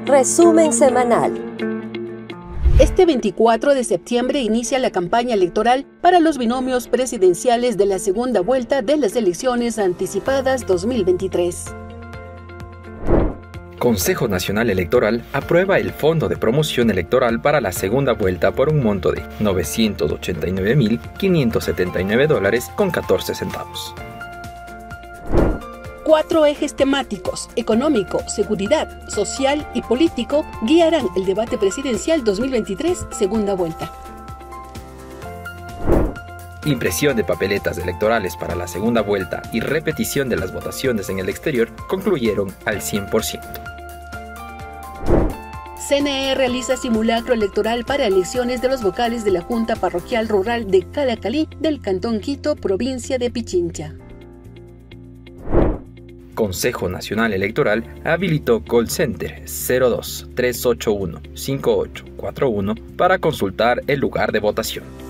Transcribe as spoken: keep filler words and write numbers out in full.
Resumen semanal. Este veinticuatro de septiembre inicia la campaña electoral para los binomios presidenciales de la segunda vuelta de las elecciones anticipadas dos mil veintitrés. Consejo Nacional Electoral aprueba el Fondo de Promoción Electoral para la segunda vuelta por un monto de novecientos ochenta y nueve mil quinientos setenta y nueve dólares con catorce centavos. Cuatro ejes temáticos, económico, seguridad, social y político, guiarán el debate presidencial dos mil veintitrés, segunda vuelta. Impresión de papeletas electorales para la segunda vuelta y repetición de las votaciones en el exterior concluyeron al cien por ciento. C N E realiza simulacro electoral para elecciones de los vocales de la Junta Parroquial Rural de Calacalí del Cantón Quito, provincia de Pichincha. Consejo Nacional Electoral habilitó call center cero dos tres ocho uno cinco ocho cuatro uno para consultar el lugar de votación.